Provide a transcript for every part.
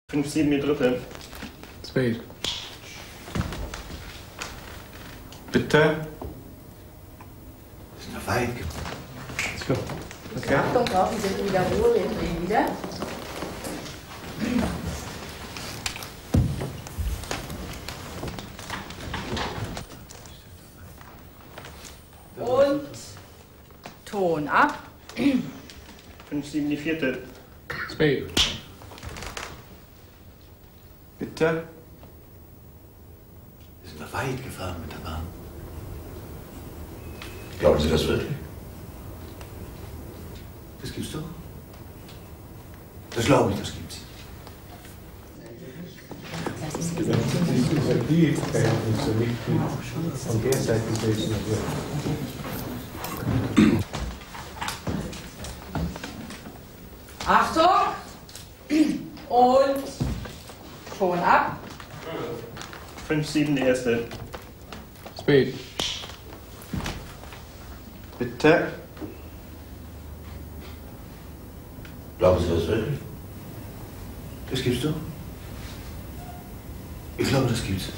5-7 die dritte. Spade. Bitte. Das ist noch weit. So. Okay. Achtung, brauchen Sie eine Wiederholung, wir drehen wieder. Und Ton ab. 5-7 die vierte. Spade. Bitte. Wir sind noch weit gefahren mit der Bahn. Glauben Sie das wirklich? Das gibt's doch. Das glaube ich, das gibt's. Die Verhältnisse nicht von der Seite gewesen wird. Achtung! Und Ton ab. 5-7 die erste. Spade. Bitte. Glauben Sie das wirklich? Das gibt's doch. Ich glaube, das gibt's.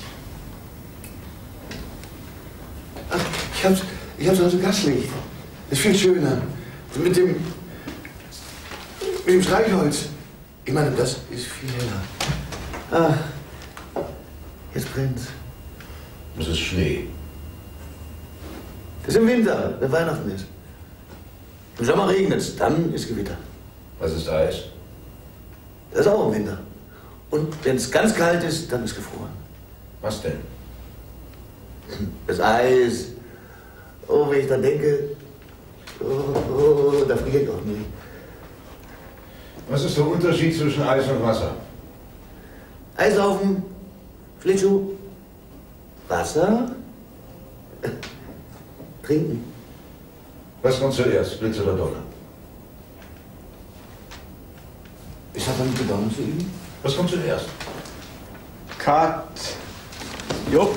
Ach, ich hab's also Gaslicht. Das ist viel schöner. Mit dem Streichholz. Ich meine, das ist viel heller. Ah, jetzt brennt's. Das ist Schnee. Das ist im Winter, wenn Weihnachten ist. Im Sommer regnet's, dann ist Gewitter. Was ist Eis? Das ist auch im Winter. Und wenn es ganz kalt ist, dann ist gefroren. Was denn? Das Eis. Oh, wenn ich dann denke, da friere ich auch nie. Was ist der Unterschied zwischen Eis und Wasser? Eislaufen, Schlittschuh, Wasser, trinken. Was kommt zuerst, Blitz oder Donner? Ich habe damit Bedauern zu üben. Was kommt zuerst? Cut. Jupp.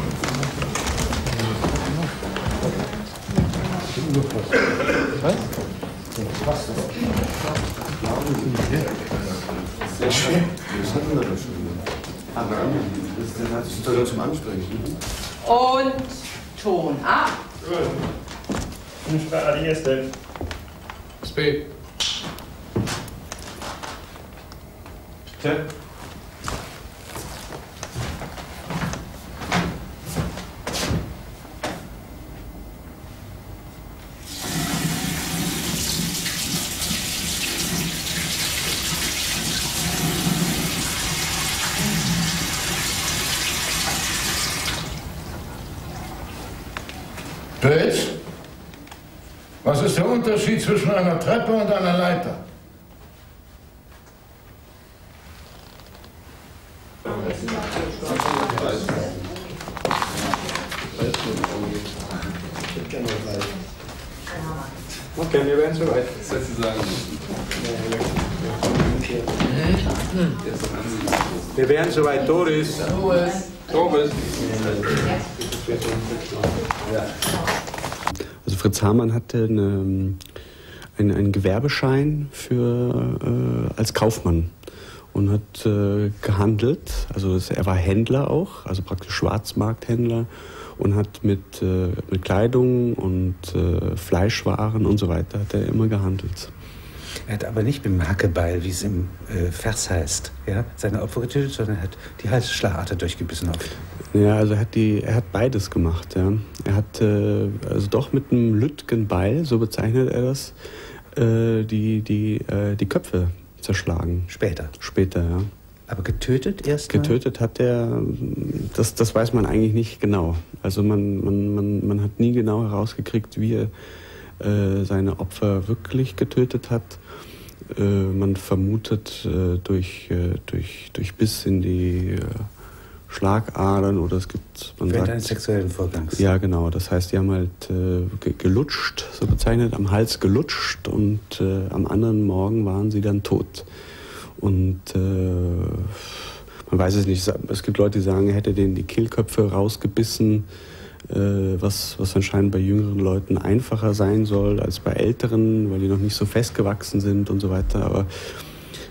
Was? Sehr schön. Das hatten wir doch schon. Aber das ist doch zum Ansprechen. Und Ton ab. 5-3 die erste. Spade. Bitte. Blitz? Was ist der Unterschied zwischen einer Treppe und einer Leiter? Okay, wir wären soweit. Wir wären soweit, Doris. Doris. Also Fritz Hamann hatte einen Gewerbeschein als Kaufmann und hat gehandelt. Also er war Händler auch, also praktisch Schwarzmarkthändler und hat mit Kleidung und Fleischwaren und so weiter hat er immer gehandelt. Er hat aber nicht mit dem Hackebeil, wie es im Vers heißt, ja, seine Opfer getötet, sondern er hat die Halsschlagader durchgebissen oft. Ja, also er hat beides gemacht. Ja. Er hat also doch mit einem Lütgenbeil, so bezeichnet er das, die Köpfe zerschlagen. Später, ja. Aber getötet erst mal? Getötet hat er, das weiß man eigentlich nicht genau. Also man hat nie genau herausgekriegt, wie er seine Opfer wirklich getötet hat. Man vermutet durch Biss in die Schlagadern oder es gibt... Während eines sexuellen Vorgangs. Ja, genau. Das heißt, die haben halt gelutscht, so bezeichnet, am Hals gelutscht und am anderen Morgen waren sie dann tot. Und man weiß es nicht. Es gibt Leute, die sagen, er hätte denen die Kehlköpfe rausgebissen, was anscheinend bei jüngeren Leuten einfacher sein soll als bei älteren, weil die noch nicht so festgewachsen sind und so weiter. Aber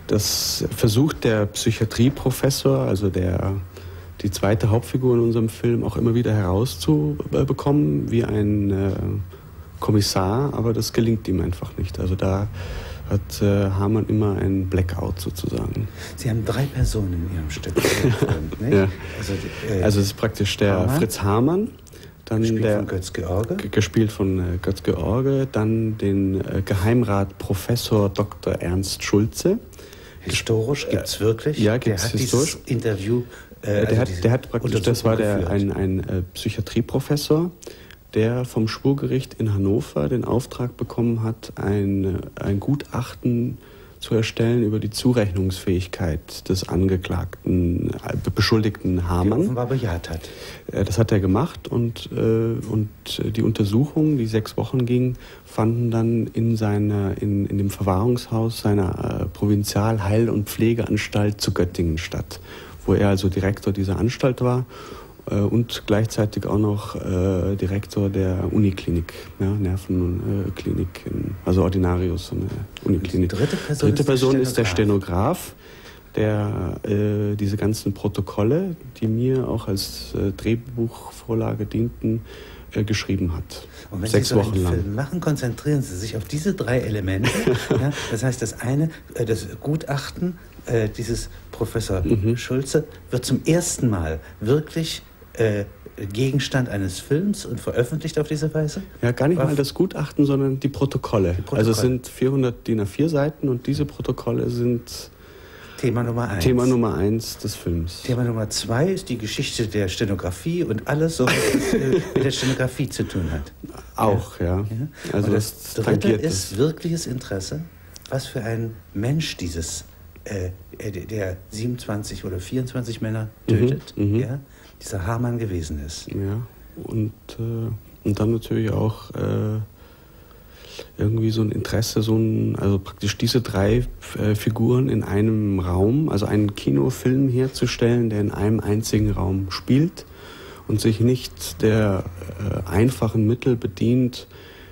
Das versucht der Psychiatrieprofessor, also die zweite Hauptfigur in unserem Film, auch immer wieder herauszubekommen, wie ein Kommissar, aber das gelingt ihm einfach nicht. Also da hat Hamann immer ein Blackout sozusagen. Sie haben 3 Personen in Ihrem Stück. Ja. Also es ist praktisch der Hamann. Fritz Hamann, dann Gespielt von Götz-George. Gespielt von Götz-George, dann den Geheimrat Professor Dr. Ernst Schulze. Historisch gibt es wirklich? Ja, gibt es Dieses historisch. Interview. Der hat praktisch, das war ein Psychiatrieprofessor, der vom Schwurgericht in Hannover den Auftrag bekommen hat, ein Gutachten zu erstellen über die Zurechnungsfähigkeit des Angeklagten, Beschuldigten Hamann. Die offenbar bejaht hat. Das hat er gemacht und die Untersuchungen, die 6 Wochen ging, fanden dann in dem Verwahrungshaus seiner Provinzialheil- und Pflegeanstalt zu Göttingen statt, wo er also Direktor dieser Anstalt war. Und gleichzeitig auch noch Direktor der Uniklinik, ja, Nervenklinik, also Ordinarius, eine Uniklinik. Die dritte Person ist der Stenograf, der diese ganzen Protokolle, die mir auch als Drehbuchvorlage dienten, geschrieben hat. Und wenn 6 Sie so Wochen einen lang. Film machen, konzentrieren Sie sich auf diese 3 Elemente. Ja, das heißt, das eine, das Gutachten dieses Professor Schulze, wird zum ersten Mal wirklich Gegenstand eines Films und veröffentlicht auf diese Weise? Ja, gar nicht mal das Gutachten, sondern die Protokolle. Also es sind 400 DIN A4 Seiten und diese Protokolle sind Thema Nummer 1. Thema Nummer 1 des Films. Thema Nummer 2 ist die Geschichte der Stenografie und alles, so, was mit der Stenografie zu tun hat. Auch, ja. Also und das dritte ist wirkliches Interesse, was für ein Mensch der 27 oder 24 Männer tötet, ja, dieser Hamann gewesen ist. Ja, und dann natürlich auch irgendwie so ein Interesse, also praktisch diese 3 Figuren in einem Raum, also einen Kinofilm herzustellen, der in einem einzigen Raum spielt und sich nicht der einfachen Mittel bedient,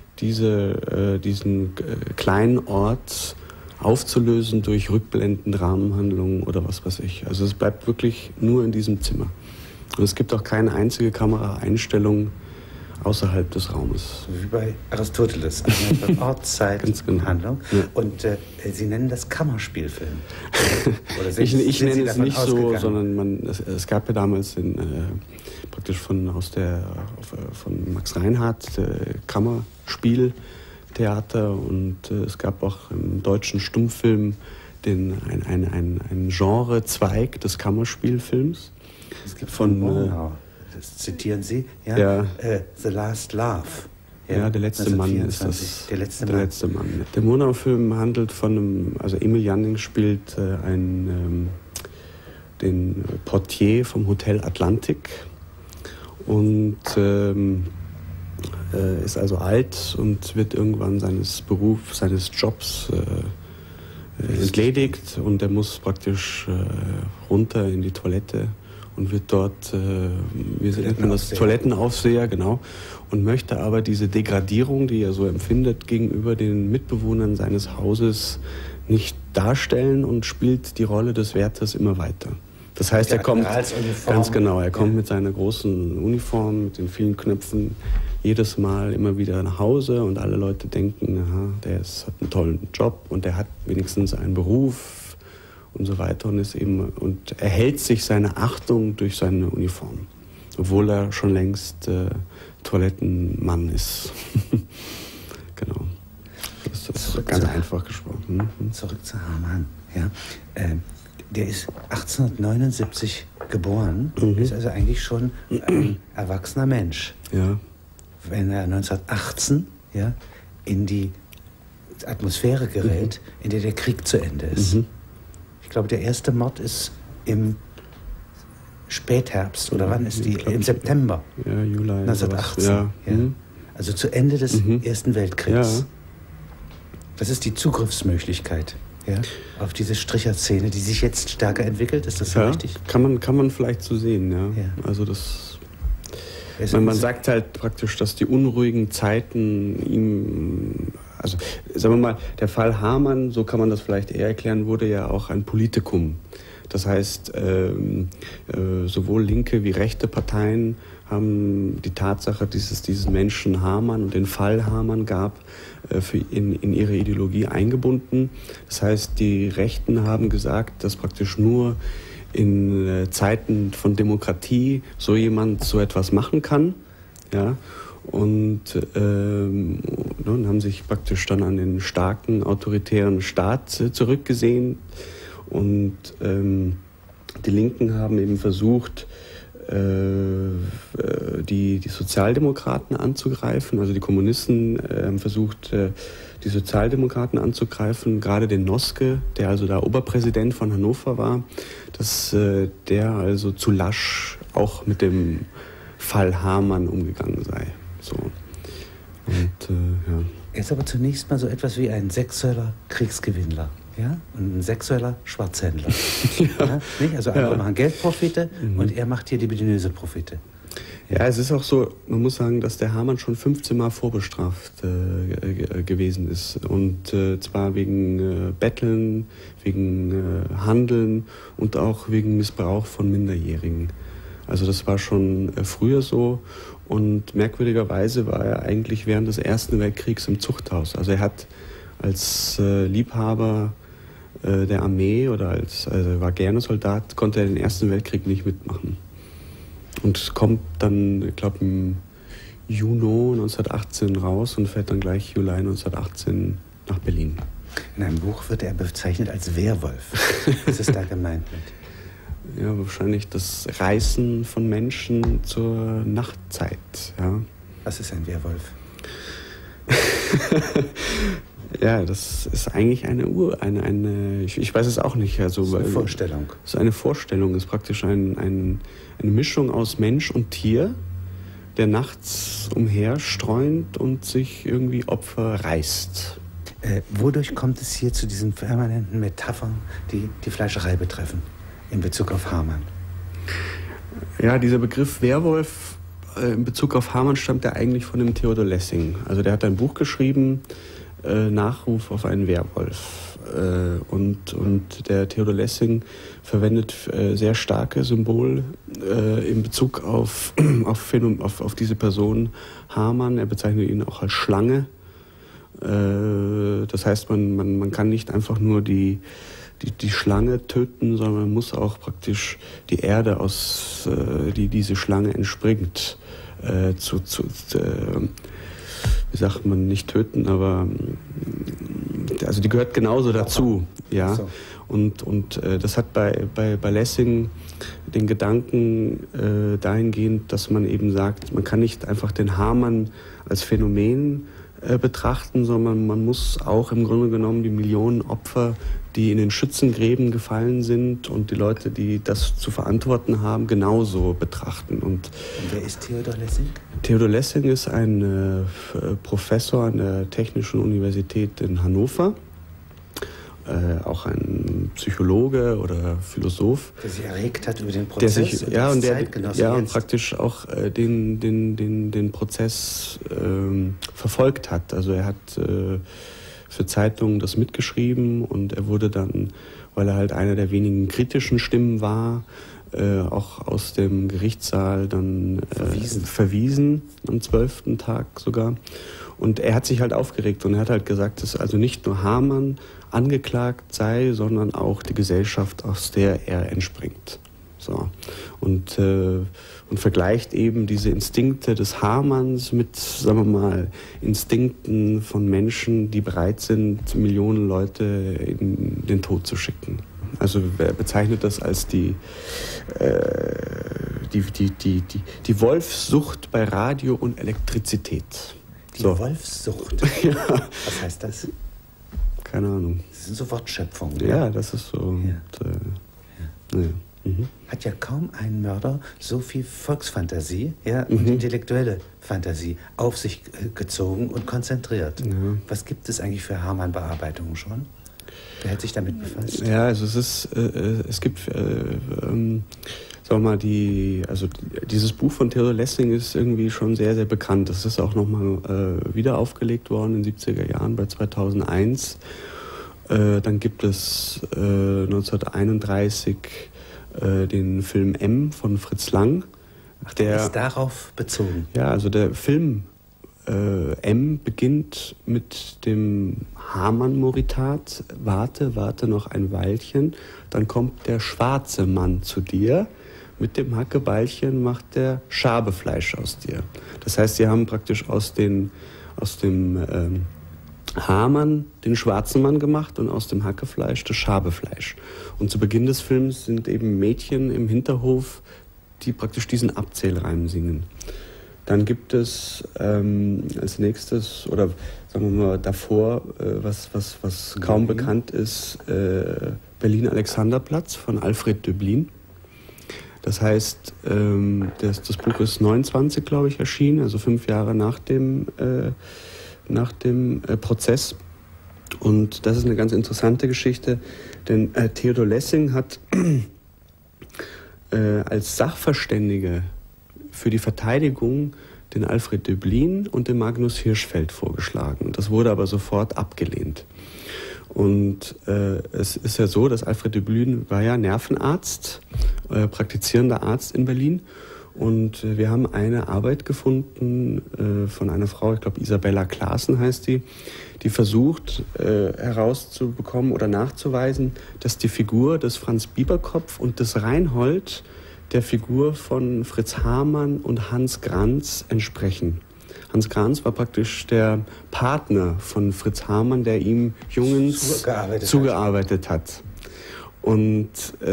diesen kleinen Ort aufzulösen durch Rückblenden, Rahmenhandlungen oder was weiß ich. Also es bleibt wirklich nur in diesem Zimmer. Und es gibt auch keine einzige Kameraeinstellung außerhalb des Raumes. Wie bei Aristoteles, eine Ort, Zeit, Handlung. Ja. Und Sie nennen das Kammerspielfilm. Oder ich nenne es nicht so, sondern es gab ja damals praktisch von Max Reinhardt Kammerspieltheater und es gab auch im deutschen Stummfilm einen Genrezweig des Kammerspielfilms. Es gibt von das zitieren Sie, ja? The Last Love. Ja, der letzte Mann ist das. Der letzte Mann. Der Murnau-Film handelt von also Emil Janning spielt den Portier vom Hotel Atlantik und ist also alt und wird irgendwann seines Jobs entledigt und er muss praktisch runter in die Toilette und wird dort, wie nennt man das, Toilettenaufseher, genau, und möchte aber diese Degradierung, die er so empfindet, gegenüber den Mitbewohnern seines Hauses nicht darstellen und spielt die Rolle des Wärters immer weiter. Das heißt, er kommt, ganz genau, er kommt mit seiner großen Uniform, mit den vielen Knöpfen, jedes Mal immer wieder nach Hause und alle Leute denken, aha, der hat einen tollen Job und der hat wenigstens einen Beruf und so weiter und erhält sich seine Achtung durch seine Uniform, obwohl er schon längst Toilettenmann ist. Genau. Das ist ganz einfach gesprochen. Zurück zu Hamann. Ja. Der ist 1879 geboren, ist also eigentlich schon ein erwachsener Mensch. Ja. Wenn er 1918 in die Atmosphäre gerät, in der der Krieg zu Ende ist. Ich glaube, der erste Mord ist im Spätherbst, oder wann ist die? Im September. Ja, Juli. 1918. Ja. Also zu Ende des Ersten Weltkriegs. Ja. Das ist die Zugriffsmöglichkeit auf diese Stricherszene, die sich jetzt stärker entwickelt. Ist das so richtig? Kann man vielleicht so sehen, ja. Also das... Man sagt halt praktisch, dass die unruhigen Zeiten ihm also sagen wir mal, der Fall Hamann, so kann man das vielleicht eher erklären, wurde ja auch ein Politikum. Das heißt, sowohl linke wie rechte Parteien haben die Tatsache, dass es diesen Menschen Hamann und den Fall Hamann gab, in ihre Ideologie eingebunden. Das heißt, die Rechten haben gesagt, dass praktisch nur in Zeiten von Demokratie so jemand so etwas machen kann. Ja? Und haben sich praktisch dann an den starken autoritären Staat zurückgesehen. Und die Linken haben eben versucht, die Sozialdemokraten anzugreifen. Also die Kommunisten haben versucht, die Sozialdemokraten anzugreifen, gerade den Noske, der also da Oberpräsident von Hannover war, dass der also zu lasch auch mit dem Fall Hamann umgegangen sei. So. Und, ja. Er ist aber zunächst mal so etwas wie ein sexueller Kriegsgewinnler. Ja? Und ein sexueller Schwarzhändler. Ja. Nicht? Also andere machen Geldprofite und er macht hier die Profite. Ja, es ist auch so, man muss sagen, dass der Hamann schon 15 Mal vorbestraft gewesen ist. Und zwar wegen Betteln, wegen Handeln und auch wegen Missbrauch von Minderjährigen. Also das war schon früher so. Und merkwürdigerweise war er eigentlich während des Ersten Weltkriegs im Zuchthaus. Also er hat als Liebhaber der Armee oder er war gerne Soldat, konnte er den Ersten Weltkrieg nicht mitmachen. Und kommt dann, ich glaube, im Juni 1918 raus und fährt dann gleich Juli 1918 nach Berlin. In einem Buch wird er bezeichnet als Werwolf. Was ist da gemeint mit? Ja, wahrscheinlich das Reißen von Menschen zur Nachtzeit. Ja. Was ist ein Werwolf? Ja, das ist eigentlich ich weiß es auch nicht. Also, das ist eine Vorstellung. Das ist eine Vorstellung, ist praktisch eine Mischung aus Mensch und Tier, der nachts umherstreunt und sich irgendwie Opfer reißt. Wodurch kommt es hier zu diesen permanenten Metaphern, die die Fleischerei betreffen, in Bezug auf Hamann? Ja, dieser Begriff Werwolf in Bezug auf Hamann stammt ja eigentlich von dem Theodor Lessing. Also der hat ein Buch geschrieben, Nachruf auf einen Werwolf. Und der Theodor Lessing verwendet sehr starke Symbole in Bezug auf diese Person Hamann. Er bezeichnet ihn auch als Schlange. Das heißt, man kann nicht einfach nur die Schlange töten, sondern man muss auch praktisch die Erde, aus die diese Schlange entspringt, wie sagt man, nicht töten, aber also die gehört genauso dazu, ja. So. Und das hat bei Lessing den Gedanken dahingehend, dass man eben sagt, man kann nicht einfach den Hamann als Phänomen betrachten, sondern man muss auch im Grunde genommen die Millionen Opfer, die in den Schützengräben gefallen sind und die Leute, die das zu verantworten haben, genauso betrachten. Und wer ist Theodor Lessing? Theodor Lessing ist ein Professor an der Technischen Universität in Hannover, auch ein Psychologe oder Philosoph. Der sich erregt hat über den Prozess und praktisch auch den Prozess verfolgt hat. Also er hat für Zeitungen das mitgeschrieben und er wurde dann, weil er halt einer der wenigen kritischen Stimmen war, auch aus dem Gerichtssaal dann verwiesen, am 12. Tag sogar. Und er hat sich halt aufgeregt und er hat halt gesagt, dass also nicht nur Hamann angeklagt sei, sondern auch die Gesellschaft, aus der er entspringt. So. Und vergleicht eben diese Instinkte des Hamanns mit, sagen wir mal, Instinkten von Menschen, die bereit sind, Millionen Leute in den Tod zu schicken. Also er bezeichnet das als die Wolfssucht bei Radio und Elektrizität. Die Wolfssucht? Ja. Was heißt das? Keine Ahnung. Das sind so Wortschöpfungen. Ja, das ist so. Ja. Hat ja kaum ein Mörder so viel Volksfantasie und intellektuelle Fantasie auf sich gezogen und konzentriert. Ja. Was gibt es eigentlich für Hamann-Bearbeitungen schon? Wer hat sich damit befasst? Ja, also es gibt, sagen sagen wir mal, dieses Buch von Theodor Lessing ist irgendwie schon sehr, sehr bekannt. Das ist auch nochmal wieder aufgelegt worden in den 70er Jahren bei 2001. Dann gibt es 1931 den Film M von Fritz Lang. Der ist darauf bezogen. Ja, also der Film M beginnt mit dem Hamann-Moritat. Warte noch ein Weilchen, dann kommt der schwarze Mann zu dir. Mit dem Hackebeilchen macht der Schabefleisch aus dir. Das heißt, sie haben praktisch aus dem Hamann den schwarzen Mann gemacht und aus dem Hackefleisch das Schabefleisch. Und zu Beginn des Films sind eben Mädchen im Hinterhof, die praktisch diesen Abzählreim singen. Dann gibt es als nächstes, oder sagen wir mal davor, was kaum bekannt ist, Berlin-Alexanderplatz von Alfred Döblin. Das heißt, das Buch ist 29, glaube ich, erschienen, also 5 Jahre nach dem Prozess. Und das ist eine ganz interessante Geschichte, denn Theodor Lessing hat als Sachverständige für die Verteidigung den Alfred Döblin und den Magnus Hirschfeld vorgeschlagen. Das wurde aber sofort abgelehnt. Und es ist ja so, dass Alfred Döblin war ja Nervenarzt, praktizierender Arzt in Berlin. Und wir haben eine Arbeit gefunden von einer Frau, ich glaube Isabella Klaassen heißt die versucht herauszubekommen oder nachzuweisen, dass die Figur des Franz Bieberkopf und des Reinhold der Figur von Fritz Hamann und Hans Granz entsprechen. Hans Granz war praktisch der Partner von Fritz Hamann, der ihm Jungens zugearbeitet hat. Und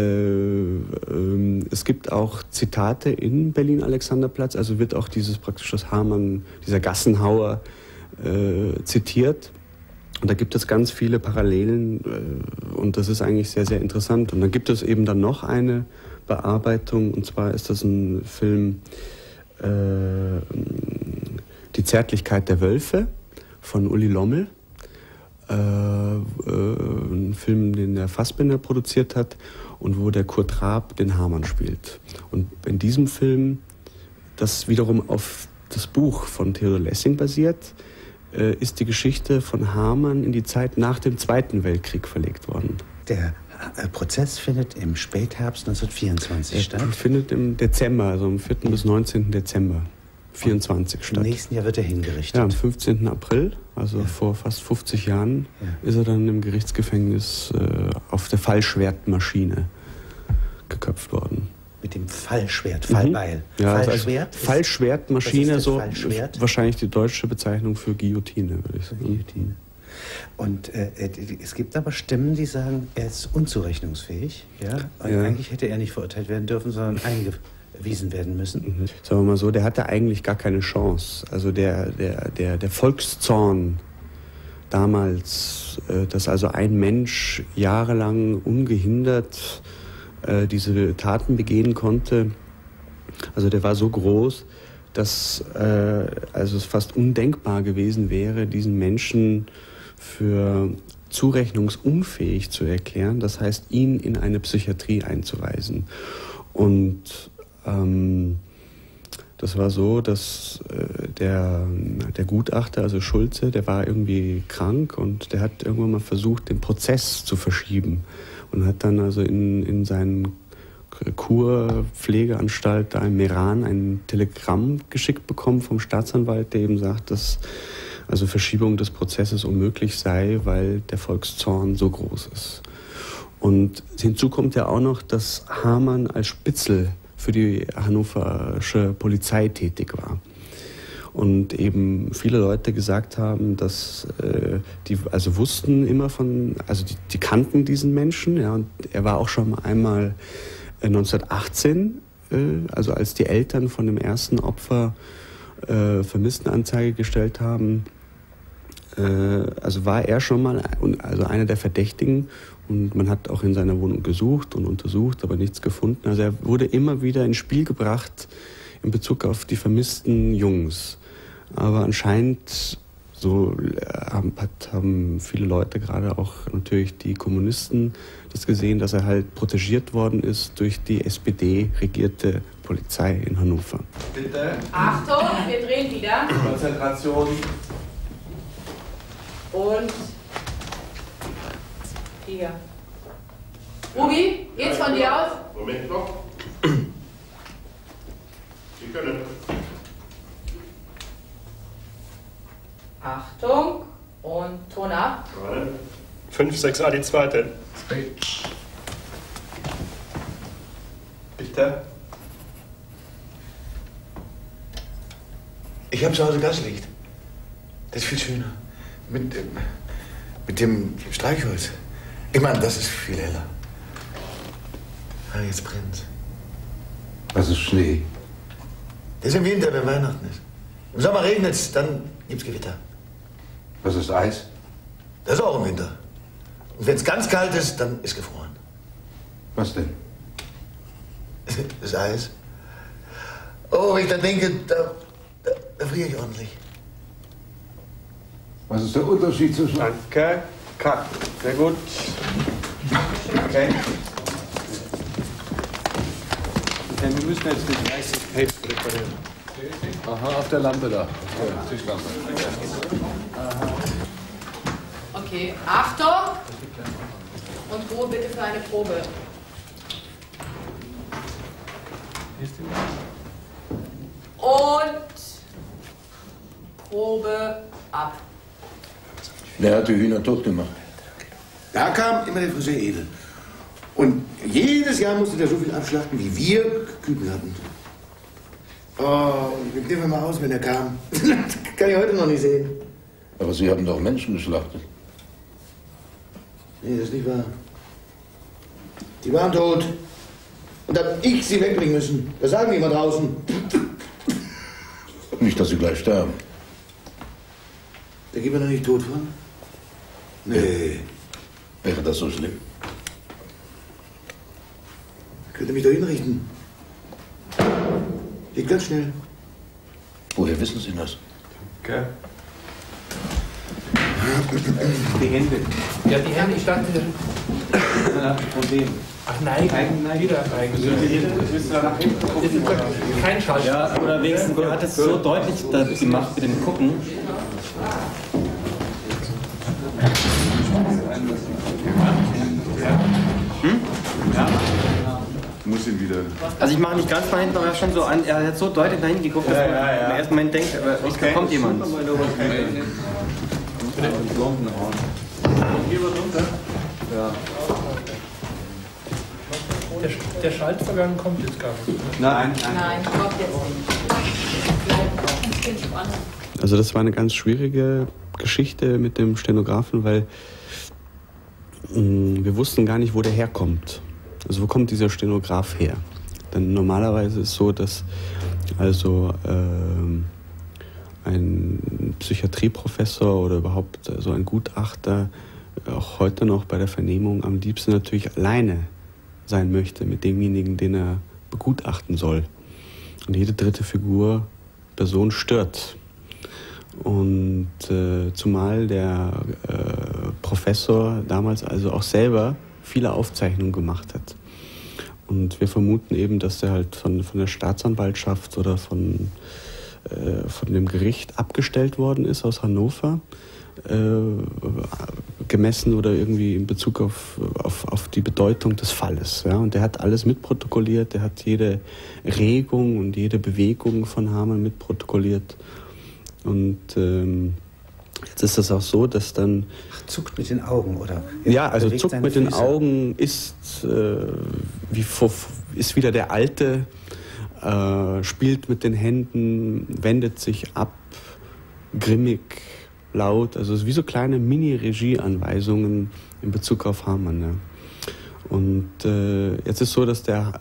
es gibt auch Zitate in Berlin-Alexanderplatz, also wird auch dieses praktisch das Hamann, dieser Gassenhauer zitiert. Und da gibt es ganz viele Parallelen und das ist eigentlich sehr, sehr interessant. Und dann gibt es eben dann noch eine Bearbeitung, und zwar ist das ein Film Die Zärtlichkeit der Wölfe von Uli Lommel. Ein Film, den der Fassbinder produziert hat und wo der Kurt Raab den Hamann spielt. Und in diesem Film, das wiederum auf das Buch von Theodor Lessing basiert, ist die Geschichte von Hamann in die Zeit nach dem Zweiten Weltkrieg verlegt worden. Der Prozess findet im Spätherbst 1924 statt? Findet im Dezember, also am 4. bis 19. Dezember 24 statt. Im nächsten Jahr wird er hingerichtet? Ja, am 15. April, also vor fast 50 Jahren, ist er dann im Gerichtsgefängnis auf der Fallschwertmaschine geköpft worden. Mit dem Fallschwert, Fallbeil. Ja, Fallschwert? Fallschwertmaschine, so Fallschwert? Wahrscheinlich die deutsche Bezeichnung für Guillotine, würde ich sagen. Guillotine. Und es gibt aber Stimmen, die sagen, er ist unzurechnungsfähig. Ja? Und eigentlich hätte er nicht verurteilt werden dürfen, sondern eingewiesen werden müssen. Sagen wir mal so, der hatte eigentlich gar keine Chance. Also der Volkszorn damals, dass also ein Mensch jahrelang ungehindert diese Taten begehen konnte, also der war so groß, dass also es fast undenkbar gewesen wäre, diesen Menschen für zurechnungsunfähig zu erklären, das heißt, ihn in eine Psychiatrie einzuweisen. Und das war so, dass der Gutachter, also Schulze, der war irgendwie krank und der hat irgendwann mal versucht, den Prozess zu verschieben und hat dann also in seinen Kurpflegeanstalt da in Meran ein Telegramm geschickt bekommen vom Staatsanwalt, der eben sagt, dass also Verschiebung des Prozesses unmöglich sei, weil der Volkszorn so groß ist. Und hinzu kommt ja auch noch, dass Hamann als Spitzel für die hannoversche Polizei tätig war. Und eben viele Leute gesagt haben, dass die also wussten immer von, also die kannten diesen Menschen, ja, und er war auch schon einmal 1918, also als die Eltern von dem ersten Opfer Vermisstenanzeige gestellt haben, also war er schon mal also einer der Verdächtigen und man hat auch in seiner Wohnung gesucht und untersucht, aber nichts gefunden. Also er wurde immer wieder ins Spiel gebracht in Bezug auf die vermissten Jungs. Aber anscheinend So haben viele Leute, gerade auch natürlich die Kommunisten, das gesehen, dass er halt protegiert worden ist durch die SPD-regierte Polizei in Hannover. Bitte. Achtung, wir drehen wieder. Konzentration. Und hier. Ruby, geht's von dir aus? Moment noch. Sie können. Achtung und Ton ab. 5-6a die zweite. Bitte. Ich habe zu Hause Gaslicht. Das ist viel schöner. Mit dem Streichholz. Ich meine, das ist viel heller. Ah, jetzt brennt's. Das ist Schnee. Das ist im Winter, wenn Weihnachten ist. Im Sommer regnet's, dann gibt's Gewitter. Das ist Eis. Das ist auch im Winter. Und wenn's ganz kalt ist, dann ist gefroren. Was denn? Das Eis. Oh, wenn ich da denke, da friere ich ordentlich. Was ist der Unterschied zwischen... Danke. Cut. Sehr gut. Okay. Wir müssen jetzt das weiße Tape präparieren. Aha, auf der Lampe da. Auf der Tischlampe. Okay, Achtung und Ruhe bitte für eine Probe. Und Probe ab. Wer hat die Hühner tot gemacht? Da kam immer der Friseur Edel. Und jedes Jahr musste der so viel abschlachten, wie wir Küken hatten. Oh, wir kniffen mal aus, wenn er kam. Das kann ich heute noch nicht sehen. Aber Sie haben doch Menschen geschlachtet. Nee, das ist nicht wahr. Die waren tot. Und hab ich sie wegbringen müssen. Das sagen die immer draußen. Nicht, dass Sie gleich sterben. Da geht man doch nicht tot von? Nee. Wäre das so schlimm? Könnt ihr mich doch hinrichten. Geht ganz schnell. Woher wissen Sie das? Okay. Die Hände. Ja, die Hände, ich dachte, Von dem. ach nein, wieder eigentlich. Das ist kein Schalter. Ja, oder wenigstens, er hat es so deutlich gemacht mit dem Gucken. Ja. Muss ihn wieder. Also ich mache nicht ganz nach hinten, aber schon so an, er hat so deutlich nach hinten geguckt, dass man im ersten Moment denkt, da kommt jemand. Der Schaltvorgang kommt jetzt gar nicht. Nein. Nein, kommt jetzt nicht. Also das war eine ganz schwierige Geschichte mit dem Stenografen, weil wir wussten gar nicht, wo der herkommt. Also wo kommt dieser Stenograf her? Denn normalerweise ist es so, dass also ein Psychiatrieprofessor oder überhaupt so ein Gutachter auch heute noch bei der Vernehmung am liebsten natürlich alleine sein möchte mit demjenigen, den er begutachten soll. Und jede dritte Person stört. Und zumal der Professor damals also auch selber viele Aufzeichnungen gemacht hat. Und wir vermuten eben, dass der halt von der Staatsanwaltschaft oder von dem Gericht abgestellt worden ist aus Hannover, gemessen oder irgendwie in Bezug auf die Bedeutung des Falles. Ja? Und der hat alles mitprotokolliert, der hat jede Regung und jede Bewegung von Hamann mitprotokolliert. Und jetzt ist das auch so, dass dann... Ach, zuckt mit den Augen, oder? Ja, also zuckt mit den Augen ist wieder der Alte, spielt mit den Händen, wendet sich ab, grimmig, laut. Also es ist wie so kleine Mini-Regie-Anweisungen in Bezug auf Hamann. Ja. Und jetzt ist so, dass der,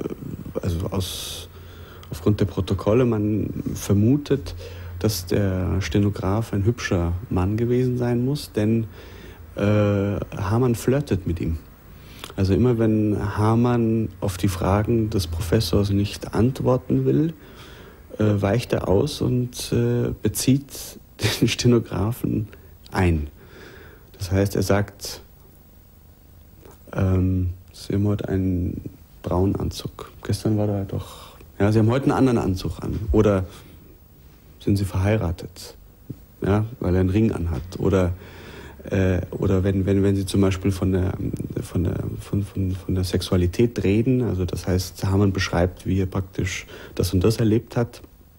aufgrund der Protokolle, man vermutet, dass der Stenograf ein hübscher Mann gewesen sein muss, denn Hamann flirtet mit ihm. Also immer wenn Hamann auf die Fragen des Professors nicht antworten will, weicht er aus und bezieht den Stenografen ein. Das heißt, er sagt, Sie haben heute einen braunen Anzug. Gestern war da doch... Ja, Sie haben heute einen anderen Anzug an. Oder sind Sie verheiratet? Ja, weil er einen Ring anhat. Oder wenn Sie zum Beispiel von der Sexualität reden, also das heißt, Hamann beschreibt, wie er praktisch das und das erlebt hat,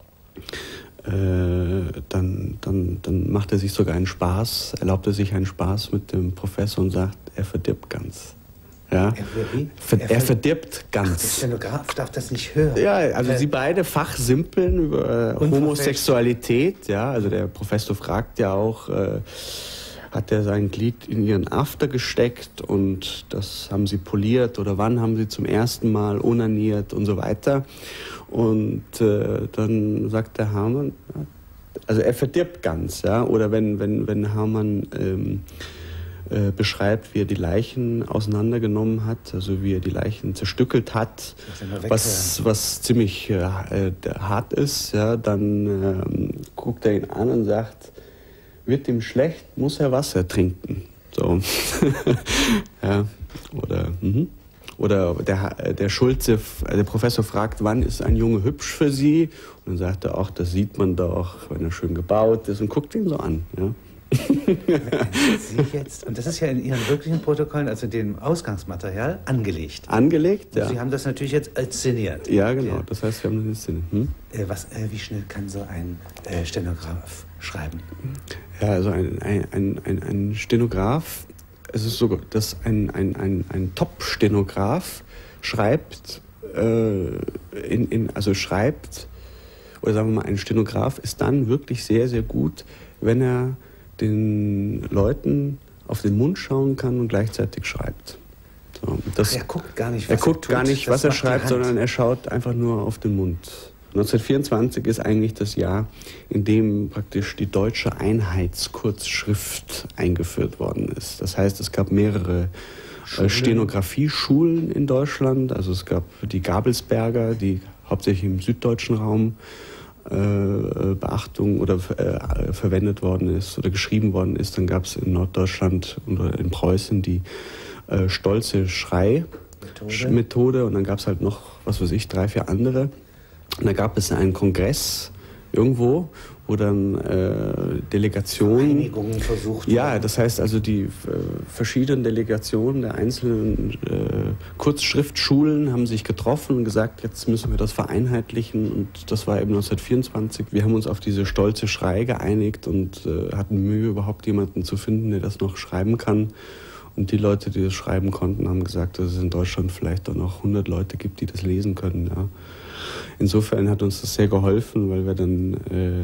dann macht er sich sogar einen Spaß, erlaubt er sich einen Spaß mit dem Professor und sagt, er verdirbt ganz. Ja? Er verdirbt ganz. Ach, der Stenograf darf das nicht hören. Ja, also sie beide fachsimpeln über Homosexualität. Ja, also der Professor fragt ja auch, hat er sein Glied in ihren After gesteckt und das haben sie poliert oder wann haben sie zum ersten Mal onaniert und so weiter. Und dann sagt der Hamann, also er verdirbt ganz, ja, oder wenn Hamann beschreibt, wie er die Leichen auseinandergenommen hat, also wie er die Leichen zerstückelt hat, was ziemlich hart ist, ja, dann guckt er ihn an und sagt, wird ihm schlecht, muss er Wasser trinken. So. Ja, oder der Schulze, der Professor fragt, wann ist ein Junge hübsch für Sie? Und dann sagt er, ach, das sieht man doch, wenn er schön gebaut ist, und guckt ihn so an. Ja. Sie jetzt, und das ist ja in Ihren wirklichen Protokollen, also dem Ausgangsmaterial, angelegt. Angelegt, ja. Und Sie haben das natürlich jetzt inszeniert. Ja, genau. Das heißt, wir haben das inszeniert. Wie schnell kann so ein Stenograf schreiben? Ja, also ein Stenograf, es ist so, dass ein Top-Stenograf schreibt, schreibt, oder sagen wir mal, ein Stenograf ist dann wirklich sehr, sehr gut, wenn er den Leuten auf den Mund schauen kann und gleichzeitig schreibt. So, er guckt gar nicht, was er schreibt, sondern er schaut einfach nur auf den Mund. 1924 ist eigentlich das Jahr, in dem praktisch die deutsche Einheitskurzschrift eingeführt worden ist. Das heißt, es gab mehrere Stenografieschulen in Deutschland. Also es gab die Gabelsberger, die hauptsächlich im süddeutschen Raum Beachtung oder verwendet worden ist oder geschrieben worden ist. Dann gab es in Norddeutschland oder in Preußen die stolze Schrei-Methode und dann gab es halt noch, 3, 4 andere. Und da gab es einen Kongress irgendwo, wo dann Delegationen... Einigungen versucht Ja, wurden. Das heißt also die verschiedenen Delegationen der einzelnen Kurzschriftschulen haben sich getroffen und gesagt, jetzt müssen wir das vereinheitlichen, und das war eben 1924. Wir haben uns auf diese stolze Schrei geeinigt und hatten Mühe, überhaupt jemanden zu finden, der das noch schreiben kann. Und die Leute, die das schreiben konnten, haben gesagt, dass es in Deutschland vielleicht auch noch 100 Leute gibt, die das lesen können. Ja. Insofern hat uns das sehr geholfen, weil wir dann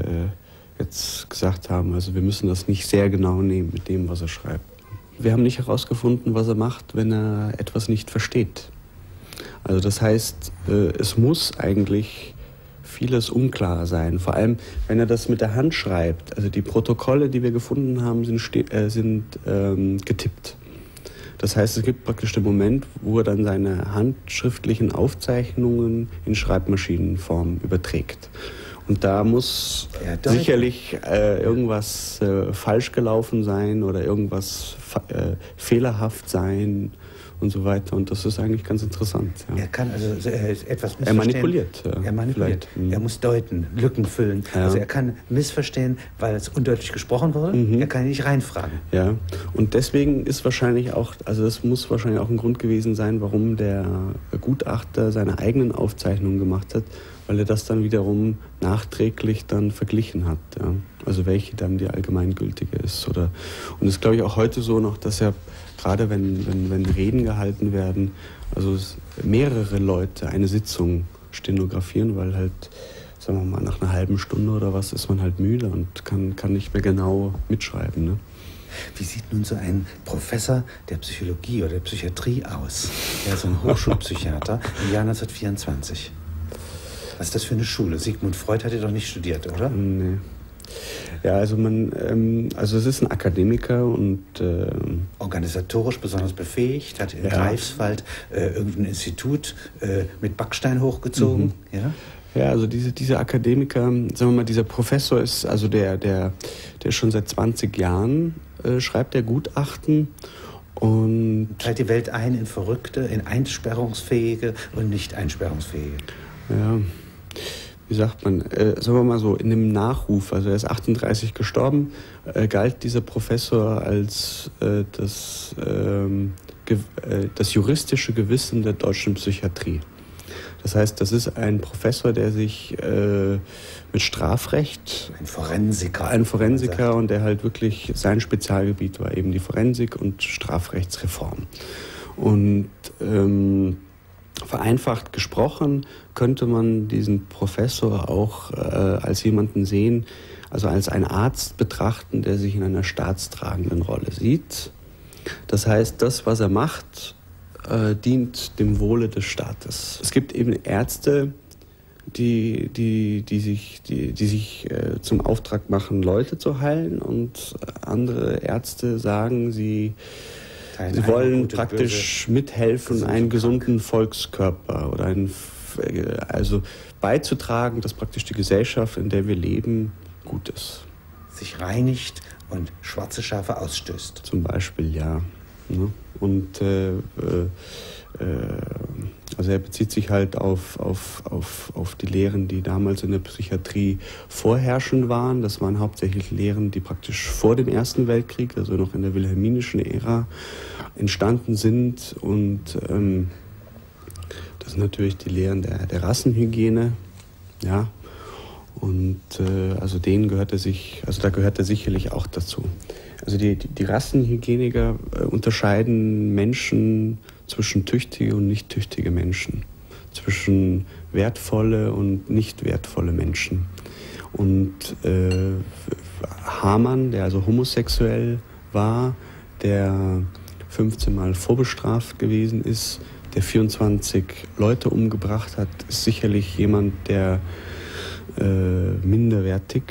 jetzt gesagt haben, also wir müssen das nicht sehr genau nehmen mit dem, was er schreibt. Wir haben nicht herausgefunden, was er macht, wenn er etwas nicht versteht. Also das heißt, es muss eigentlich vieles unklar sein. Vor allem, wenn er das mit der Hand schreibt. Also die Protokolle, die wir gefunden haben, sind getippt. Das heißt, es gibt praktisch den Moment, wo er dann seine handschriftlichen Aufzeichnungen in Schreibmaschinenform überträgt. Und da muss sicherlich irgendwas falsch gelaufen sein oder irgendwas fehlerhaft sein und so weiter. Und das ist eigentlich ganz interessant. Ja. Er kann also etwas missverstehen. Er manipuliert. Er manipuliert. Er muss deuten, Lücken füllen. Ja. Also er kann missverstehen, weil es undeutlich gesprochen wurde. Er kann nicht reinfragen. Ja, und deswegen ist wahrscheinlich auch, also das muss wahrscheinlich auch ein Grund gewesen sein, warum der Gutachter seine eigenen Aufzeichnungen gemacht hat, weil er das dann wiederum nachträglich dann verglichen hat. Ja. Also welche dann die allgemeingültige ist. Und es ist, glaube ich, auch heute so noch, dass er gerade wenn Reden gehalten werden, also mehrere Leute eine Sitzung stenografieren, weil halt, sagen wir mal, nach einer halben Stunde oder was ist man halt müde und kann nicht mehr genau mitschreiben. Ne? Wie sieht nun so ein Professor der Psychologie oder der Psychiatrie aus? Ja, so ein Hochschulpsychiater im Jahr 1924. Was ist das für eine Schule? Sigmund Freud hat ja doch nicht studiert, oder? Nee. Ja, also also es ist ein Akademiker und organisatorisch besonders befähigt, hat in Greifswald irgendein Institut mit Backstein hochgezogen. Ja? Ja, also diese Akademiker, sagen wir mal, dieser Professor ist, also der schon seit 20 Jahren schreibt der Gutachten und teilt die Welt ein in Verrückte, in einsperrungsfähige und nicht einsperrungsfähige. Ja, wie sagt man, sagen wir mal so, in dem Nachruf, also er ist 38 gestorben, galt dieser Professor als das juristische Gewissen der deutschen Psychiatrie. Das heißt, das ist ein Professor, der sich mit Strafrecht... Ein Forensiker. Ein Forensiker und der halt wirklich, sein Spezialgebiet war eben die Forensik und Strafrechtsreform. Und vereinfacht gesprochen könnte man diesen Professor auch als jemanden sehen, also als einen Arzt betrachten, der sich in einer staatstragenden Rolle sieht. Das heißt, das, was er macht, dient dem Wohle des Staates. Es gibt eben Ärzte, die sich zum Auftrag machen, Leute zu heilen, und andere Ärzte sagen, sie wollen praktisch mithelfen, einen gesunden Volkskörper oder also beizutragen, dass praktisch die Gesellschaft, in der wir leben, gut ist. Sich reinigt und schwarze Schafe ausstößt. Zum Beispiel, ja. Und also er bezieht sich halt auf die Lehren, die damals in der Psychiatrie vorherrschend waren. Das waren hauptsächlich Lehren, die praktisch vor dem Ersten Weltkrieg, also noch in der wilhelminischen Ära, entstanden sind. Und das sind natürlich die Lehren der Rassenhygiene, ja. Und also denen gehört da gehört er sicherlich auch dazu. Also die Rassenhygieniker unterscheiden Menschen zwischen tüchtige und nicht tüchtige Menschen, zwischen wertvolle und nicht wertvolle Menschen. Und Hamann, der also homosexuell war, der 15 Mal vorbestraft gewesen ist, der 24 Leute umgebracht hat, ist sicherlich jemand, der minderwertig,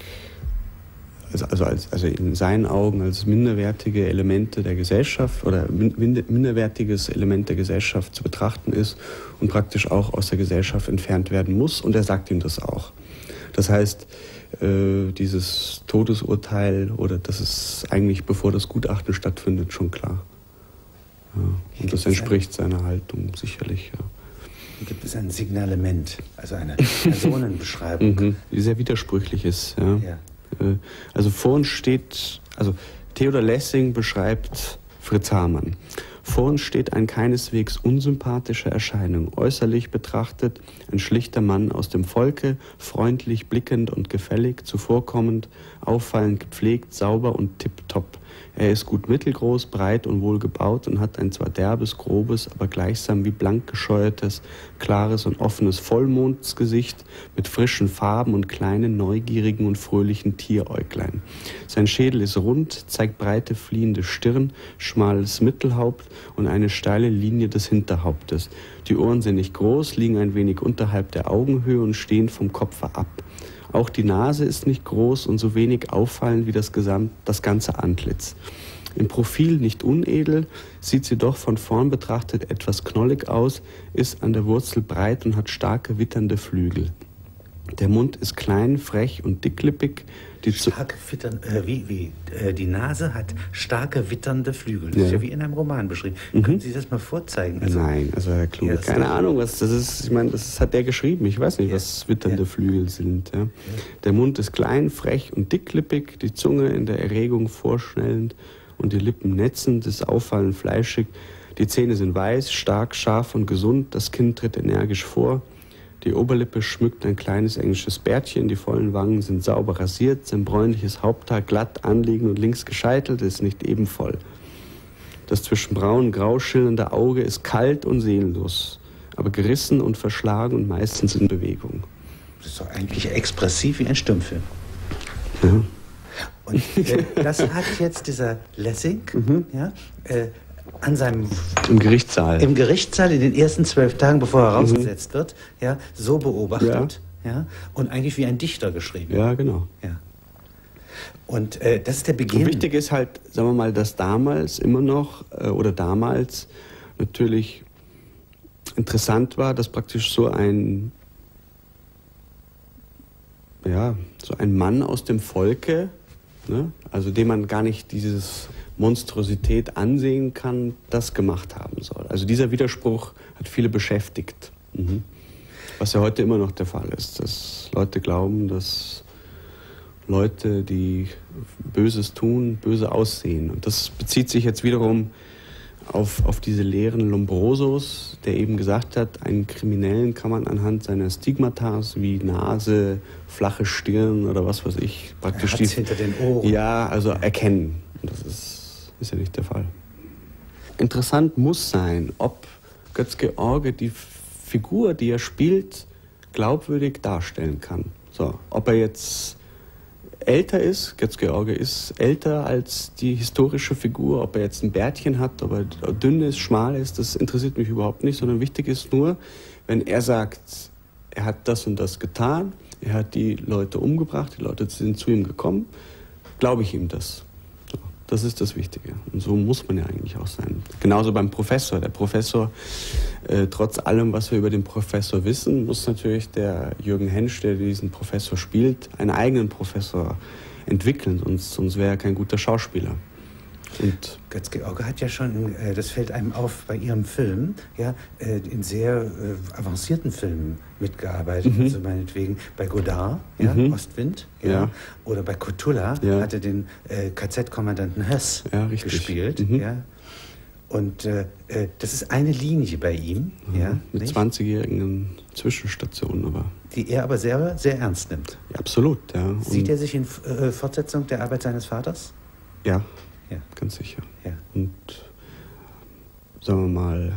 also in seinen Augen als minderwertige Elemente der Gesellschaft oder minderwertiges Element der Gesellschaft zu betrachten ist und praktisch auch aus der Gesellschaft entfernt werden muss. Und er sagt ihm das auch. Das heißt, dieses Todesurteil, oder das ist eigentlich, bevor das Gutachten stattfindet, schon klar. Ja. Und das entspricht seiner Haltung sicherlich, ja. Hier gibt es ein Signalement, also eine Personenbeschreibung. Die sehr widersprüchlich ist. Ja. Also vor uns steht, also Theodor Lessing beschreibt Fritz Hamann. Vor uns steht ein keineswegs unsympathische Erscheinung. Äußerlich betrachtet ein schlichter Mann aus dem Volke, freundlich, blickend und gefällig, zuvorkommend, auffallend gepflegt, sauber und tipptopp. Er ist gut mittelgroß, breit und wohl gebaut und hat ein zwar derbes, grobes, aber gleichsam wie blank gescheuertes, klares und offenes Vollmondsgesicht mit frischen Farben und kleinen, neugierigen und fröhlichen Tieräuglein. Sein Schädel ist rund, zeigt breite, fliehende Stirn, schmales Mittelhaupt und eine steile Linie des Hinterhauptes. Die Ohren sind nicht groß, liegen ein wenig unterhalb der Augenhöhe und stehen vom Kopfe ab. Auch die Nase ist nicht groß und so wenig auffallend wie das ganze Antlitz. Im Profil nicht unedel, sieht sie doch von vorn betrachtet etwas knollig aus, ist an der Wurzel breit und hat starke, witternde Flügel. Der Mund ist klein, frech und dicklippig. Die Nase hat starke, witternde Flügel. Das ist ja wie in einem Roman beschrieben. Können Sie das mal vorzeigen? Also, nein, also Herr Kluge, keine Ahnung, was das ist. Ich meine, das hat der geschrieben. Ich weiß nicht, was witternde Flügel sind. Ja. Der Mund ist klein, frech und dicklippig, die Zunge in der Erregung vorschnellend und die Lippen netzend, ist auffallend fleischig. Die Zähne sind weiß, stark, scharf und gesund. Das Kinn tritt energisch vor. Die Oberlippe schmückt ein kleines englisches Bärtchen, die vollen Wangen sind sauber rasiert, sein bräunliches Haupthaar glatt anliegend und links gescheitelt, ist nicht eben voll. Das zwischen braun und grau schillernde Auge ist kalt und seelenlos, aber gerissen und verschlagen und meistens in Bewegung. Das ist doch eigentlich expressiv wie ein Stummfilm. Ja. Und das hat jetzt dieser Lessing, an seinem im Gerichtssaal in den ersten 12 Tagen, bevor er rausgesetzt wird, so beobachtet, und eigentlich wie ein Dichter geschrieben. Ja, genau. Ja. Und das ist der Beginn. Und wichtig ist halt, sagen wir mal, dass damals immer noch damals natürlich interessant war, dass praktisch so ein ja, so ein Mann aus dem Volke, ne? Also dem man gar nicht dieses Monstrosität ansehen kann, das gemacht haben soll. Also dieser Widerspruch hat viele beschäftigt. Was ja heute immer noch der Fall ist, dass Leute glauben, dass Leute, die Böses tun, böse aussehen. Und das bezieht sich jetzt wiederum auf diese Lehren Lombrosos, der eben gesagt hat, einen Kriminellen kann man anhand seiner Stigmatas wie Nase, flache Stirn oder was weiß ich praktisch hinter den Ohren. Ja, also erkennen. Und das ist ja nicht der Fall. Interessant muss sein, ob Götz-George die Figur, die er spielt, glaubwürdig darstellen kann. So, ob er jetzt älter ist, Götz-George ist älter als die historische Figur, ob er jetzt ein Bärtchen hat, ob er dünn ist, schmal ist, das interessiert mich überhaupt nicht, sondern wichtig ist nur, wenn er sagt, er hat das und das getan, er hat die Leute umgebracht, die Leute sind zu ihm gekommen, glaube ich ihm das. So, das ist das Wichtige. Und so muss man ja eigentlich auch sein. Genauso beim Professor. Der Professor, trotz allem, was wir über den Professor wissen, muss natürlich der Jürgen Hensch, der diesen Professor spielt, einen eigenen Professor entwickeln, sonst wäre er kein guter Schauspieler. Und Götz-George hat ja schon, das fällt einem auf bei ihrem Film, ja, in sehr avancierten Filmen mitgearbeitet. Also meinetwegen bei Godard, ja, Ostwind, ja, oder bei Cotula hat er den KZ-Kommandanten Höss gespielt. Ja. Und das ist eine Linie bei ihm. Ja, mit 20-jährigen Zwischenstationen aber. Die er aber sehr, sehr ernst nimmt. Ja, absolut, ja. Sieht er sich in Fortsetzung der Arbeit seines Vaters? Ja, ganz sicher. Ja. Und sagen wir mal...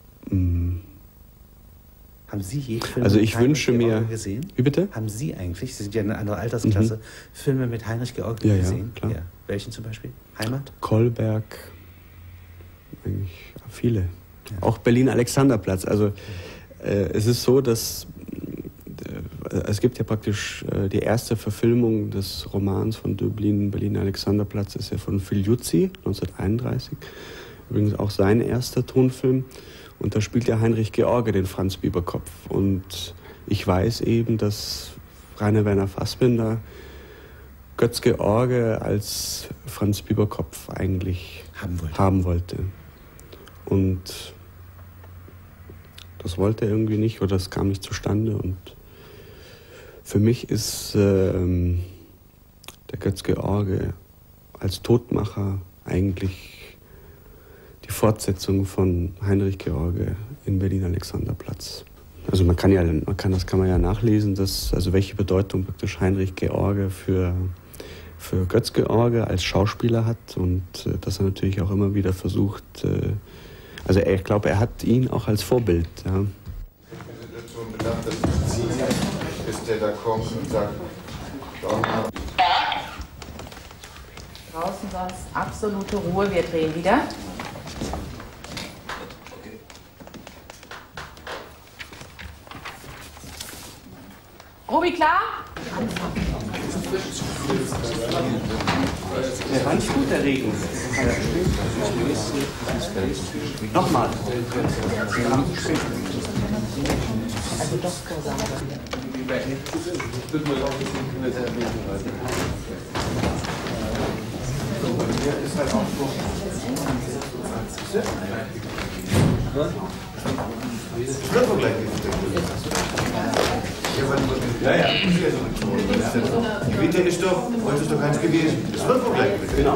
haben Sie je Filme also ich mit wünsche Heinrich mir... George gesehen? Wie bitte? Haben Sie eigentlich, Sie sind ja eine andere Altersklasse, Filme mit Heinrich George gesehen? Ja, klar. Ja. Welchen zum Beispiel? Heimat? Kolberg, eigentlich viele. Ja. Auch Berlin-Alexanderplatz. Also es ist so, dass es gibt ja praktisch die erste Verfilmung des Romans von Döblin, Berlin-Alexanderplatz, ist ja von Filiuzzi, 1931. Übrigens auch sein erster Tonfilm. Und da spielt ja Heinrich George den Franz Bieberkopf. Und ich weiß eben, dass Rainer Werner Fassbinder Götz-George als Franz Bieberkopf eigentlich haben wollte. Und das wollte er irgendwie nicht oder das kam nicht zustande. Und für mich ist der Götz-George als Todmacher eigentlich die Fortsetzung von Heinrich George in Berlin-Alexanderplatz. Also das kann man ja nachlesen, also welche Bedeutung praktisch Heinrich George für Götz-George als Schauspieler hat und dass er natürlich auch immer wieder versucht, also ich glaube, er hat ihn auch als Vorbild. Ja. Bis der da kommt und sagt, draußen sonst absolute Ruhe, wir drehen wieder. Robi, klar? Der war nicht gut, der Regen. Nochmal. Also doch vorsagen. ist halt auch ja. Bitte ist doch, heute ist doch keins gewesen. Das wird wohl gleich. Genau.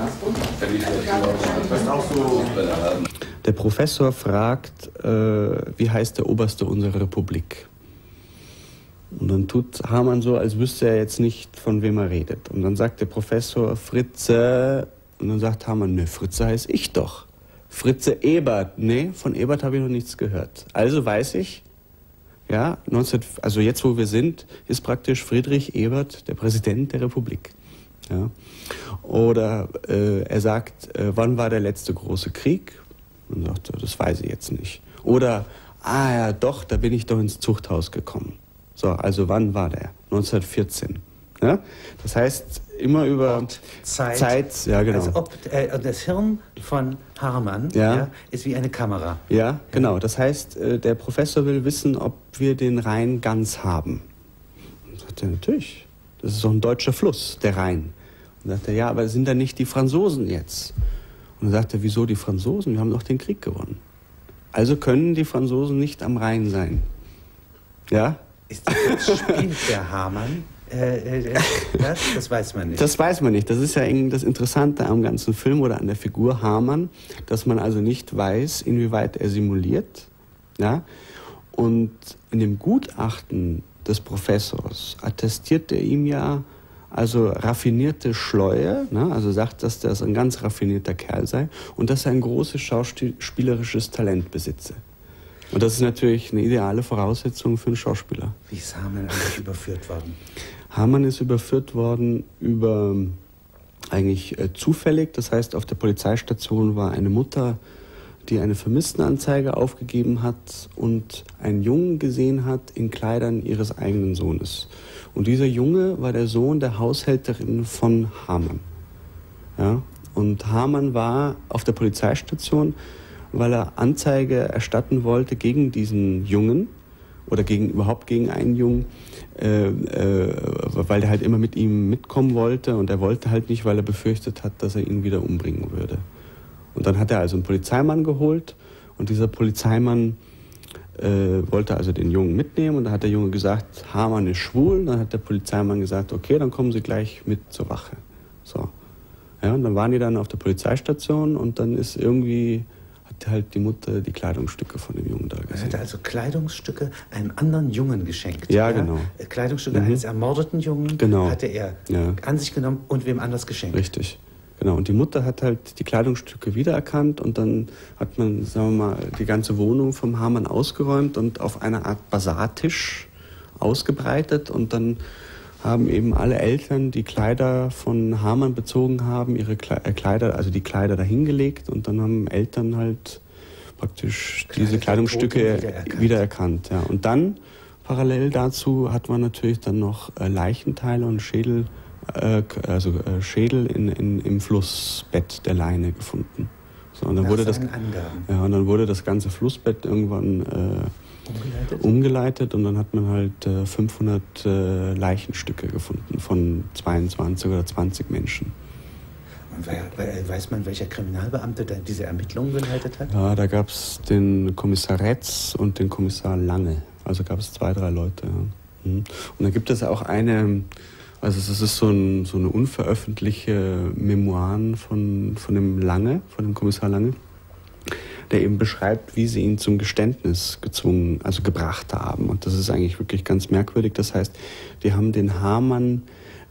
Was auch so. Der Professor fragt, wie heißt der Oberste unserer Republik? Und dann tut Hamann so, als wüsste er jetzt nicht, von wem er redet. Und dann sagt der Professor Fritze, und dann sagt Hamann, ne, Fritze heißt ich doch. Fritze Ebert, ne, von Ebert habe ich noch nichts gehört. Also weiß ich, ja, also jetzt, wo wir sind, ist praktisch Friedrich Ebert der Präsident der Republik. Ja. Oder er sagt, wann war der letzte große Krieg? Und sagt, das weiß ich jetzt nicht. Oder, ja, doch, da bin ich doch ins Zuchthaus gekommen. So, also wann war der? 1914. Ja? Das heißt, immer über Zeit, ja genau. Als ob das Hirn von Hamann ist wie eine Kamera. Ja, genau. Das heißt, der Professor will wissen, ob wir den Rhein ganz haben. sagt er, natürlich. Das ist doch ein deutscher Fluss, der Rhein. Und sagt er, ja, aber sind da nicht die Franzosen jetzt? Und dann sagt er, wieso die Franzosen? Wir haben doch den Krieg gewonnen. Also können die Franzosen nicht am Rhein sein. Ja? Spielt der Hamann das weiß man nicht. Das weiß man nicht. Das ist ja das Interessante am ganzen Film oder an der Figur Hamann, dass man also nicht weiß, inwieweit er simuliert. Ja? Und in dem Gutachten des Professors attestiert er ihm ja also raffinierte Schläue, ne? Also sagt, dass das ein ganz raffinierter Kerl sei und dass er ein großes schauspielerisches Talent besitze. Und das ist natürlich eine ideale Voraussetzung für einen Schauspieler. Wie ist Hamann eigentlich überführt worden? Hamann ist überführt worden über eigentlich zufällig. Das heißt, auf der Polizeistation war eine Mutter, die eine Vermisstenanzeige aufgegeben hat und einen Jungen gesehen hat in Kleidern ihres eigenen Sohnes. Und dieser Junge war der Sohn der Haushälterin von Hamann. Ja? Und Hamann war auf der Polizeistation, weil er Anzeige erstatten wollte gegen diesen Jungen oder überhaupt gegen einen Jungen, weil der halt immer mit ihm mitkommen wollte und er wollte halt nicht, weil er befürchtet hat, dass er ihn wieder umbringen würde. Und dann hat er also einen Polizeimann geholt und dieser Polizeimann wollte also den Jungen mitnehmen und da hat der Junge gesagt, Hamann ist schwul. Und dann hat der Polizeimann gesagt, okay, dann kommen Sie gleich mit zur Wache. So. Ja, und dann waren die dann auf der Polizeistation und dann ist irgendwie, hat halt die Mutter die Kleidungsstücke von dem Jungen da gesehen. Er hatte also Kleidungsstücke einem anderen Jungen geschenkt. Ja, genau. Kleidungsstücke eines ermordeten Jungen hatte er an sich genommen und wem anders geschenkt. Richtig. Genau, und die Mutter hat halt die Kleidungsstücke wiedererkannt und dann hat man, sagen wir mal, die ganze Wohnung vom Hamann ausgeräumt und auf eine Art Basartisch ausgebreitet und dann haben eben alle Eltern, die Kleider von Hamann bezogen haben, ihre Kleider, also die Kleider dahingelegt und dann haben Eltern halt praktisch diese Kleidungsstücke wiedererkannt. Ja. Und dann, parallel dazu, hat man natürlich dann noch Leichenteile und Schädel im Flussbett der Leine gefunden. So, und dann wurde das ganze Flussbett irgendwann umgeleitet und dann hat man halt 500 Leichenstücke gefunden von 22 oder 20 Menschen. Weiß man, welcher Kriminalbeamte diese Ermittlungen geleitet hat? Ja, da gab es den Kommissar Retz und den Kommissar Lange. Also gab es 2, 3 Leute. Ja. Und dann gibt es auch eine... Also es ist so eine unveröffentlichte Memoiren von dem Kommissar Lange, der eben beschreibt, wie sie ihn zum Geständnis gebracht haben. Und das ist eigentlich wirklich ganz merkwürdig. Das heißt, die haben den Hamann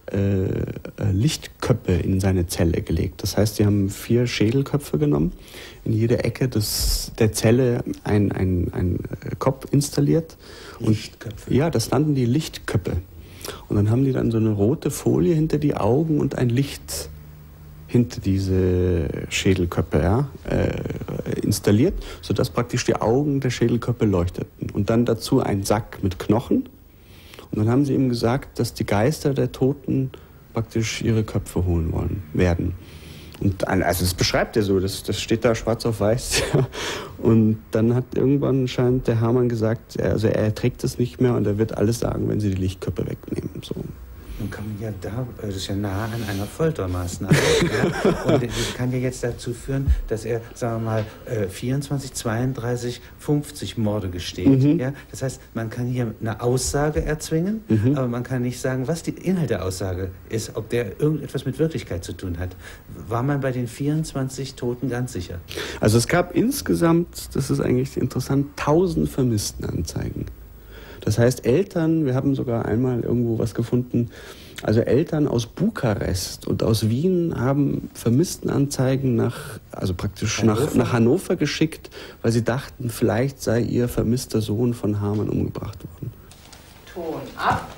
Lichtköpfe in seine Zelle gelegt. Das heißt, sie haben 4 Schädelköpfe genommen, in jede Ecke der Zelle ein Kopf installiert. Lichtköpfe? Ja, das nannten die Lichtköpfe. Und dann haben die dann so eine rote Folie hinter die Augen und ein Licht hinter diese Schädelköpfe installiert, sodass praktisch die Augen der Schädelköpfe leuchteten. Und dann dazu ein Sack mit Knochen. Und dann haben sie ihm gesagt, dass die Geister der Toten praktisch ihre Köpfe holen werden. Und also das beschreibt er so, das steht da schwarz auf weiß. Und dann hat irgendwann scheint der Hamann gesagt, er erträgt es nicht mehr und er wird alles sagen, wenn sie die Lichtköpfe wegnehmen. So. Nun kann man das ist ja nah an einer Foltermaßnahme. Und das kann ja jetzt dazu führen, dass er, sagen wir mal, 24, 32, 50 Morde gesteht. Ja? Das heißt, man kann hier eine Aussage erzwingen, aber man kann nicht sagen, was die Inhalt der Aussage ist, ob der irgendetwas mit Wirklichkeit zu tun hat. War man bei den 24 Toten ganz sicher? Also es gab insgesamt, das ist eigentlich interessant, 1000 Vermisstenanzeigen. Das heißt, Eltern, wir haben sogar einmal irgendwo was gefunden, also Eltern aus Bukarest und aus Wien haben Vermisstenanzeigen nach Hannover geschickt, weil sie dachten, vielleicht sei ihr vermisster Sohn von Hamann umgebracht worden. Ton ab.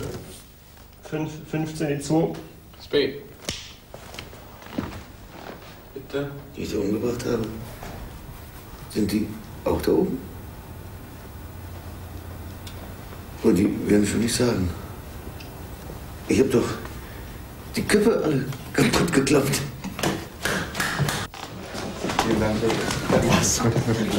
15 2. Spät. Bitte. Die ich umgebracht habe, sind die auch da oben? Und die werden schon nicht sagen. Ich hab doch die Köpfe alle kaputt geklopft. Vielen Dank.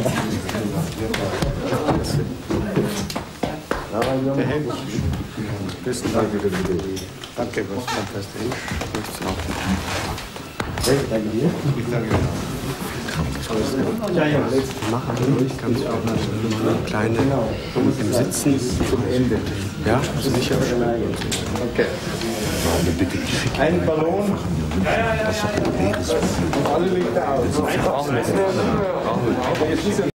Der Helmut. Besten Dank. Danke, was fantastisch. Möchtest du auch? Danke dir. Ich danke dir. Ja, ja. Machen kannst du auch mal eine kleine im Sitzen. Ja, sicher. Okay. Ein Ballon. Das ist ein leeres. Und alle liegt da aus.